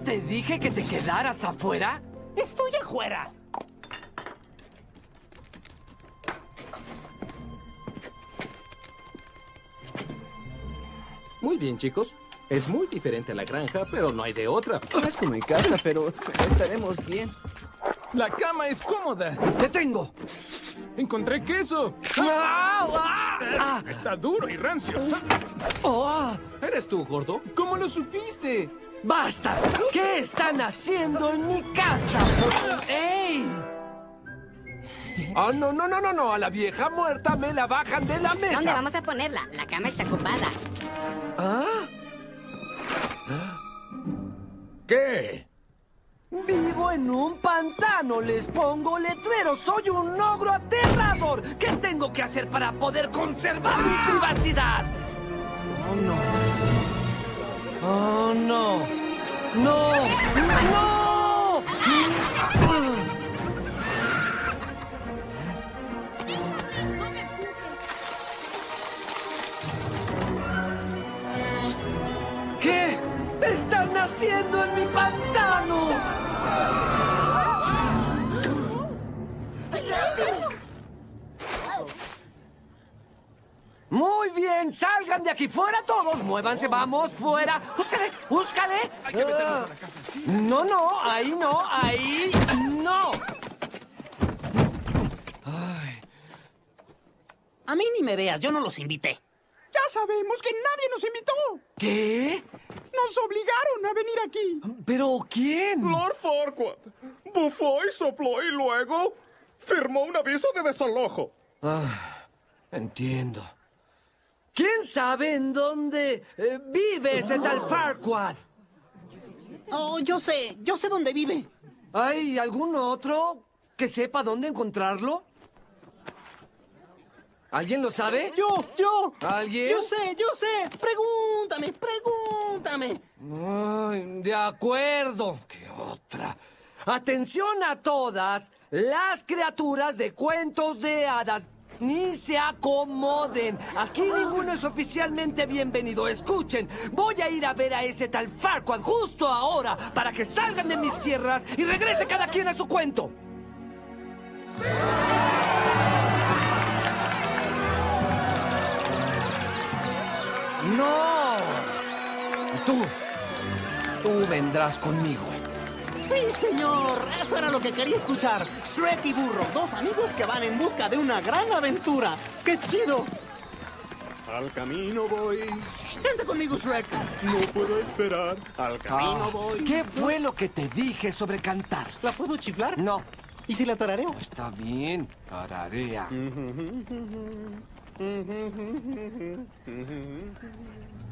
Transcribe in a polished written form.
te dije que te quedaras afuera? ¡Estoy afuera! Muy bien, chicos. Es muy diferente a la granja, pero no hay de otra. No es como en casa, pero estaremos bien. La cama es cómoda. ¡Te tengo! Encontré queso. ¡Ah! ¡Ah! ¡Ah! Está duro y rancio. ¡Oh! ¿Eres tú, gordo? ¿Cómo lo supiste? ¡Basta! ¿Qué están haciendo en mi casa? ¡Ey! ¡Ah, no, no, no, no, no! A la vieja muerta me la bajan de la mesa. ¿Dónde vamos a ponerla? La cama está ocupada. ¿Ah? ¿Qué? Vivo en un pantano, les pongo letreros, soy un ogro aterrador. ¿Qué tengo que hacer para poder conservar mi privacidad? Oh, no. Oh, no. No. No. ¿Qué están haciendo en mi pantano? Muy bien, salgan de aquí, fuera todos, muévanse, vamos, fuera. ¡Búscale! ¡Búscale! No, no, ahí no, ahí no. A mí ni me veas, yo no los invité. Ya sabemos que nadie nos invitó. ¿Qué? Nos obligaron a venir aquí. ¿Pero quién? Lord Farquaad bufó y sopló y luego firmó un aviso de desalojo. Entiendo. ¿Quién sabe en dónde vive ese tal Farquaad? Oh, yo sé dónde vive. ¿Hay algún otro que sepa dónde encontrarlo? ¿Alguien lo sabe? Yo. ¿Alguien? Yo sé. Pregúntame. Ay, de acuerdo. ¿Qué otra? Atención a todas las criaturas de cuentos de hadas. Ni se acomoden. Aquí ninguno es oficialmente bienvenido. Escuchen, voy a ir a ver a ese tal Farquaad justo ahora para que salgan de mis tierras y regrese cada quien a su cuento. ¡No! Tú vendrás conmigo. Sí, señor. Eso era lo que quería escuchar. Shrek y Burro, dos amigos que van en busca de una gran aventura. ¡Qué chido! Al camino voy. Vente conmigo, Shrek. No puedo esperar. Al camino voy. ¿Qué fue lo que te dije sobre cantar? ¿La puedo chiflar? No. ¿Y si la tarareo? Está bien. Tararea.